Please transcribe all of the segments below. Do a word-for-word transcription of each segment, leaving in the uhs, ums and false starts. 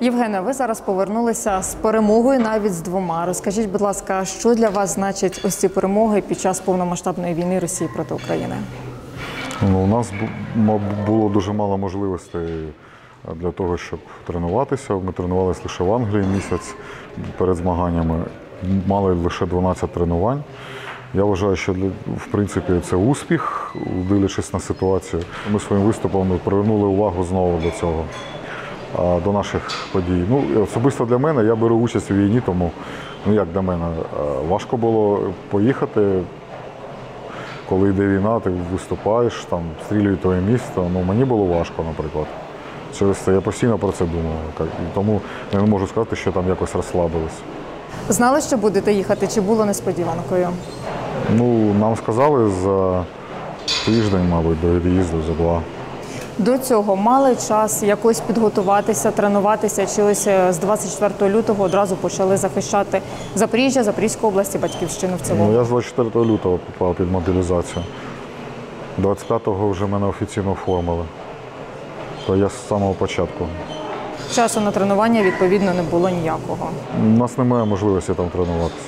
Євгене, ви зараз повернулися з перемогою навіть з двома. Розкажіть, будь ласка, що для вас значить ось ці перемоги під час повномасштабної війни Росії проти України? Ну, у нас було дуже мало можливостей для того, щоб тренуватися. Ми тренувалися лише в Англії місяць перед змаганнями. Мали лише дванадцять тренувань. Я вважаю, що в принципі це успіх, дивлячись на ситуацію. Ми своїм виступом привернули увагу знову до цього, до наших подій. Ну, особисто для мене, я беру участь у війні, тому, ну як для мене, важко було поїхати, коли йде війна, ти виступаєш, там стрілюють твоє місто. Ну, мені було важко, наприклад. Через це я постійно про це думав. Тому я не можу сказати, що там якось розслабились. Знали, що будете їхати, чи було несподіванкою? Ну, нам сказали за тиждень, мабуть, до від'їзду, за два. До цього мали час якось підготуватися, тренуватися, чи ось з двадцять четвертого лютого одразу почали захищати Запоріжжя, Запорізьку область і Батьківщину в цілому? Ну, я з двадцять четвертого лютого попав під мобілізацію. двадцять п'ятого вже мене офіційно оформили. То я з самого початку. Часу на тренування, відповідно, не було ніякого. У нас немає можливості там тренуватися.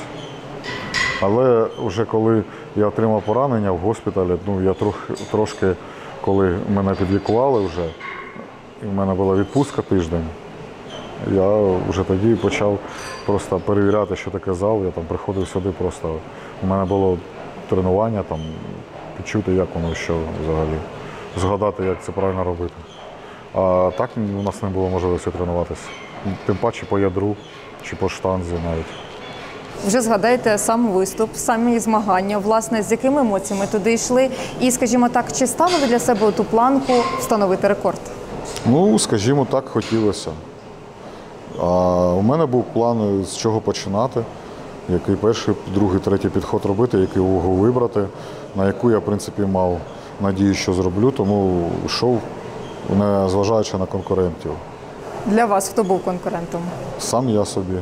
Але вже коли я отримав поранення в госпіталі, ну, я трохи, трошки, коли мене підлікували вже, і в мене була відпустка тиждень, я вже тоді почав просто перевіряти, що таке зал. Я там приходив сюди просто, у мене було тренування, там, відчути, як воно, що взагалі, згадати, як це правильно робити. А так у нас не було можливості тренуватися. Тим паче по ядру чи по штанзі навіть. Вже згадайте сам виступ, самі змагання, власне, з якими емоціями туди йшли. І, скажімо так, чи ставили для себе ту планку встановити рекорд? Ну, скажімо так, хотілося. А у мене був план, з чого починати, який перший, другий, третій підход робити, який угол вибрати, на яку я, в принципі, мав надію, що зроблю, тому йшов, не зважаючи на конкурентів. Для вас хто був конкурентом? Сам я собі.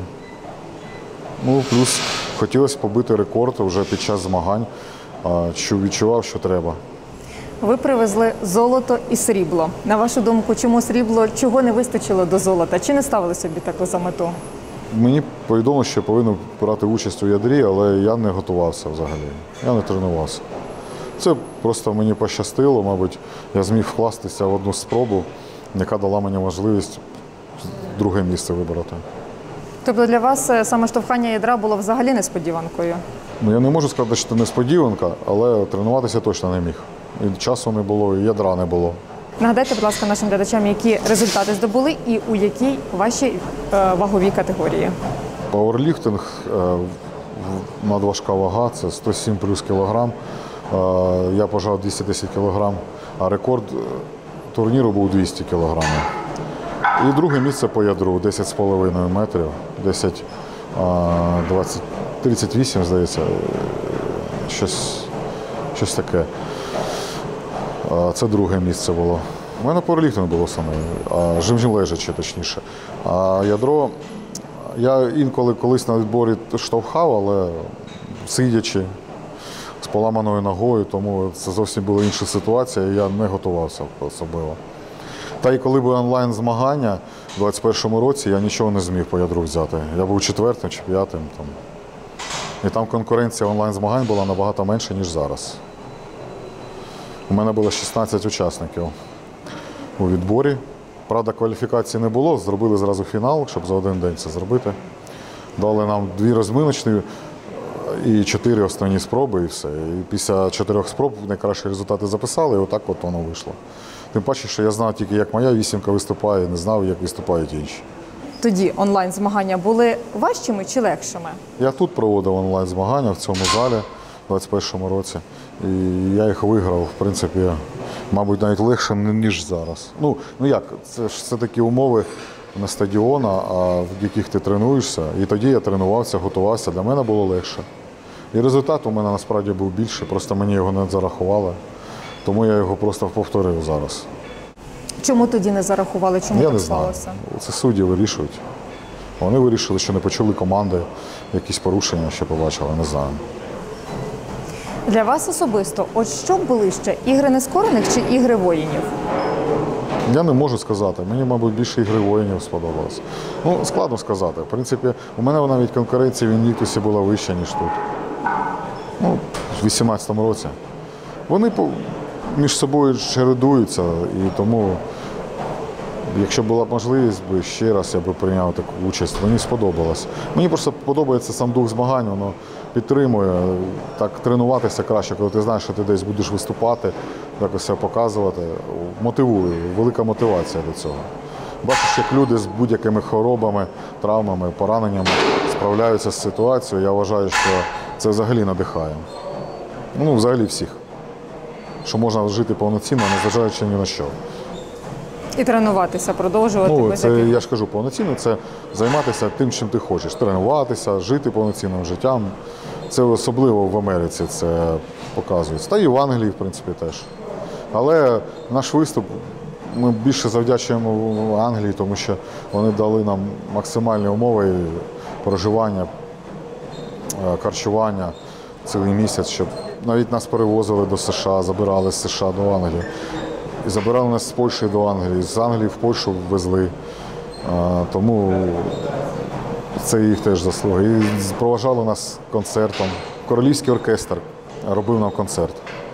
Ну, плюс хотілося побити рекорд вже під час змагань, що відчував, що треба. Ви привезли золото і срібло. На вашу думку, чому срібло, чого не вистачило до золота? Чи не ставили собі таку за мету? Мені повідомили, що я повинен брати участь у ядрі, але я не готувався взагалі. Я не тренувався. Це просто мені пощастило, мабуть, я зміг вкластися в одну спробу, яка дала мені можливість друге місце вибрати. Тобто для вас саме штовхання ядра було взагалі несподіванкою? Ну, я не можу сказати, що це несподіванка, але тренуватися точно не міг. І часу не було, і ядра не було. Нагадайте, будь ласка, нашим глядачам, які результати здобули і у якій вашій е, ваговій категорії? Пауерліфтинг, е, надважка вага, це сто сім плюс кілограм. Е, я пожав двісті десять кілограм, а рекорд турніру був двісті кілограмів. І друге місце по ядру, десять з половиною метрів, десять, двадцять, тридцять вісім, здається, щось, щось таке. Це друге місце було. У мене пауерліфтинг було саме, жим-жим лежачи, точніше. А ядро, я інколи колись на відборі штовхав, але сидячи, з поламаною ногою, тому це зовсім була інша ситуація, і я не готувався особливо. Та й коли були онлайн-змагання у двадцять першому році, я нічого не зміг по ядру взяти. Я був четвертим чи п'ятим. Там. І там конкуренція онлайн-змагань була набагато менша, ніж зараз. У мене було шістнадцять учасників у відборі. Правда, кваліфікації не було, зробили зразу фінал, щоб за один день це зробити. Дали нам дві розминочні і чотири основні спроби, і все. І після чотирьох спроб найкращі результати записали, і отак от воно вийшло. Тим паче, що я знав тільки, як моя вісімка виступає, не знав, як виступають інші. Тоді онлайн-змагання були важчими чи легшими? Я тут проводив онлайн-змагання в цьому залі у двадцять першому році. І я їх виграв, в принципі, мабуть, навіть легше, ніж зараз. Ну, ну як, це ж все такі умови на стадіона, а в яких ти тренуєшся. І тоді я тренувався, готувався, для мене було легше. І результат у мене насправді був більший, просто мені його не зарахували. Тому я його просто повторив зараз. Чому тоді не зарахували? Чому я так не знаю. сталося? Це судді вирішують. Вони вирішили, що не почули команди, якісь порушення ще побачили, не знаю. Для вас особисто, от що ближче, ігри нескорених чи ігри воїнів? Я не можу сказати. Мені, мабуть, більше ігри воїнів сподобалось. Ну, складно сказати. В принципі, у мене навіть конкуренція в Інвіктусі була вища, ніж тут. Ну, в вісімнадцятому році. Вони між собою чередуються, і тому, якщо була б можливість, би ще раз я б прийняв таку участь. Мені сподобалось. Мені просто подобається сам дух змагань, воно підтримує. Так тренуватися краще, коли ти знаєш, що ти десь будеш виступати, якось себе показувати. Мотивує, велика мотивація до цього. Бачиш, як люди з будь-якими хворобами, травмами, пораненнями справляються з ситуацією. Я вважаю, що це взагалі надихає. Ну, взагалі всіх. Що можна жити повноцінно, незважаючи ні на що. І тренуватися, продовжувати. Ну, без це, яких- я ж кажу, повноцінно – це займатися тим, чим ти хочеш. Тренуватися, жити повноцінним життям. Це особливо в Америці це показується. Та і в Англії, в принципі, теж. Але наш виступ ми більше завдячуємо Англії, тому що вони дали нам максимальні умови проживання, харчування цілий місяць, щоб навіть нас перевозили до США, забирали з США до Англії. І забирали нас з Польщі до Англії, з Англії в Польщу везли. Тому це їх теж заслуга. І проважали нас концертом. Королівський оркестр робив нам концерт.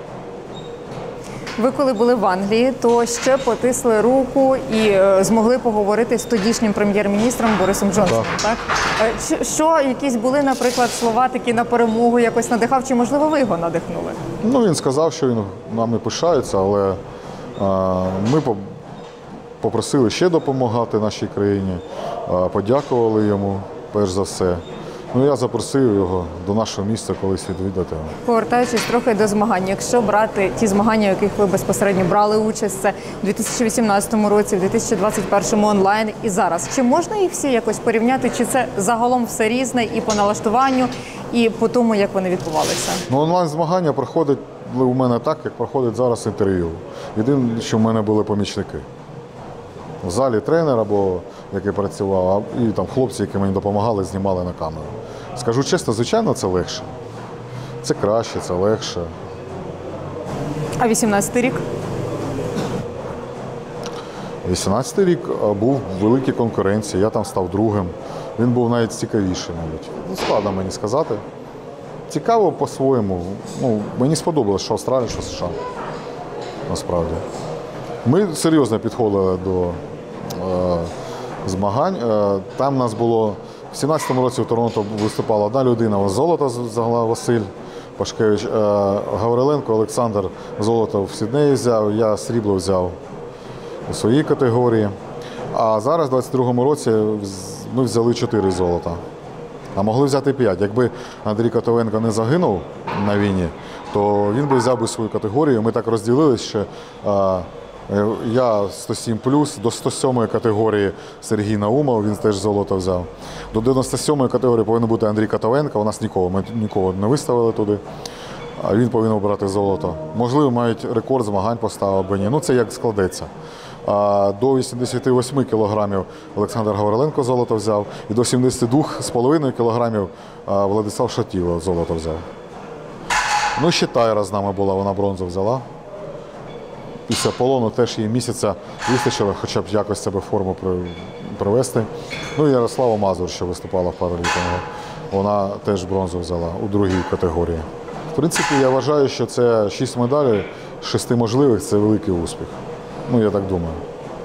Ви коли були в Англії, то ще потисли руку і е, змогли поговорити з тодішнім прем'єр-міністром Борисом Джонсоном, так? Е, чи- Що, якісь були, наприклад, слова такі на перемогу якось надихав, чи, можливо, ви його надихнули? Ну, він сказав, що він нами пишається, але а, ми по- попросили ще допомагати нашій країні, а, подякували йому, перш за все. Ну, я запросив його до нашого міста колись відвідати. Повертаючись трохи до змагань, якщо брати ті змагання, в яких ви безпосередньо брали участь, це у дві тисячі вісімнадцятому році, в дві тисячі двадцять першому онлайн і зараз, чи можна їх всі якось порівняти, чи це загалом все різне і по налаштуванню, і по тому, як вони відбувалися? Ну, онлайн-змагання проходить у мене так, як проходить зараз інтерв'ю. Єдине, що в мене були помічники. В залі тренер або який працював, і там хлопці, які мені допомагали, знімали на камеру. Скажу чесно, звичайно, це легше. Це краще, це легше. А вісімнадцятий рік? вісімнадцятий рік а, був в великій конкуренції, я там став другим. Він був навіть цікавіший, мабуть. Ну, складно мені сказати. Цікаво по-своєму. Ну, мені сподобалось, що Австралія, що США. Насправді. Ми серйозно підходили до е, змагань. Е, там нас було в сімнадцятому році в Торонто виступала одна людина, золото взяла Василь Пашкевич, е, Гавриленко Олександр золото в Сіднеї взяв, я срібло взяв у своїй категорії. А зараз, в двадцять другому році, ми взяли чотири золота. А могли взяти п'ять. Якби Андрій Котовенко не загинув на війні, то він би взяв би свою категорію. Ми так розділилися, що а, я сто сім плюс, до сто сьомої категорії Сергій Наумов, він теж золото взяв. До дев'яносто сьомої категорії повинен бути Андрій Котовенко, у нас нікого, ми нікого не виставили туди. А він повинен брати золото. Можливо, навіть рекорд змагань поставив або ні. Ну, це як складеться. А до вісімдесят вісім кілограмів Олександр Гавриленко золото взяв, і до сімдесят два з половиною кілограмів Владислав Шатіло золото взяв. Ну, ще Тайра з нами була, вона бронзу взяла. Після полону теж їй місяця вистачило, хоча б якось себе форму привести. Ну і Ярослава Мазур, що виступала в паверліфтингу, вона теж бронзу взяла у другій категорії. В принципі, я вважаю, що це шість медалей, з шести можливих – це великий успіх. Ну, я так думаю.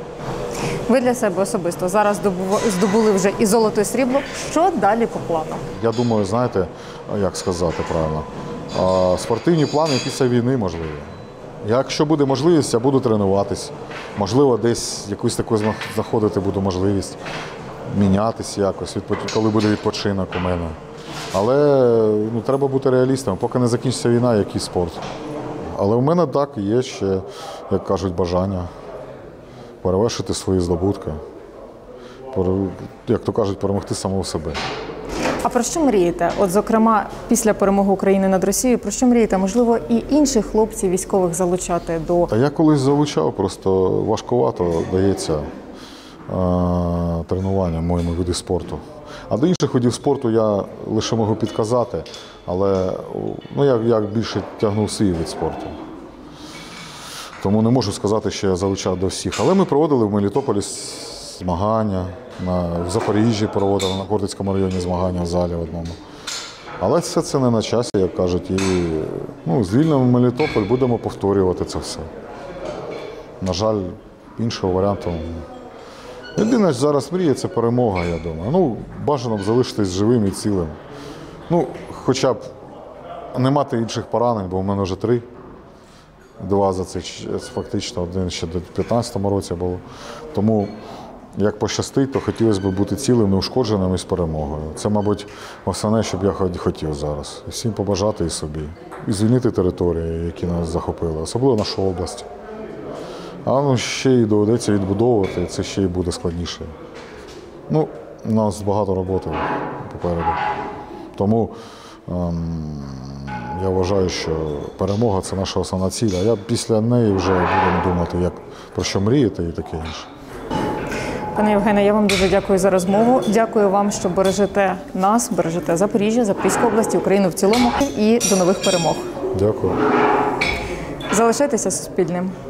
Ви для себе особисто зараз здобув- здобули вже і золото, і срібло. Що далі по плану? Я думаю, знаєте, як сказати правильно, а, спортивні плани після війни можливі. Якщо буде можливість, я буду тренуватись. Можливо, десь якусь таку знаходити буду можливість, мінятися якось, відпо- коли буде відпочинок у мене. Але ну, треба бути реалістом. Поки не закінчиться війна, який спорт. Але в мене так є ще, як кажуть, бажання перевершити свої здобутки. Пере- Як то кажуть, перемогти самого себе. А про що мрієте? От, зокрема, після перемоги України над Росією, про що мрієте? Можливо, і інших хлопців військових залучати до... Та я колись залучав, просто важкувато дається е, тренування моєму виді спорту. А до інших видів спорту я лише можу підказати, але ну, я, я більше тягнув свій від спорту. Тому не можу сказати, що я залучав до всіх. Але ми проводили в Мелітополі змагання, на, в Запоріжжі проводили, на Хортицькому районі змагання в залі в одному. Але все це не на часі, як кажуть. І ну, звільнимо Мелітополь, будемо повторювати це все. На жаль, іншого варіанту. Єдине, що зараз мріє, це перемога, я думаю. Ну, бажано б залишитись живим і цілим. Ну, хоча б не мати інших поранень, бо в мене вже три. Два за це фактично, один ще до п'ятнадцятому році було. Тому, як пощастить, то хотілося б бути цілим, неушкодженим і з перемогою. Це, мабуть, основне, що б я хотів зараз. І всім побажати і собі. І звільнити території, які нас захопили, особливо нашу область. А ну, ще й доведеться відбудовувати, це ще й буде складніше. Ну, у нас багато роботи попереду. Тому ем, я вважаю, що перемога – це наша основна ціль. А я після неї вже буду думати, як, про що мріяти і таке інше. Пане Євгене, я вам дуже дякую за розмову. Дякую вам, що бережете нас, бережете Запоріжжя, Запорізьку область, Україну в цілому. І до нових перемог. Дякую. Залишайтеся Суспільним.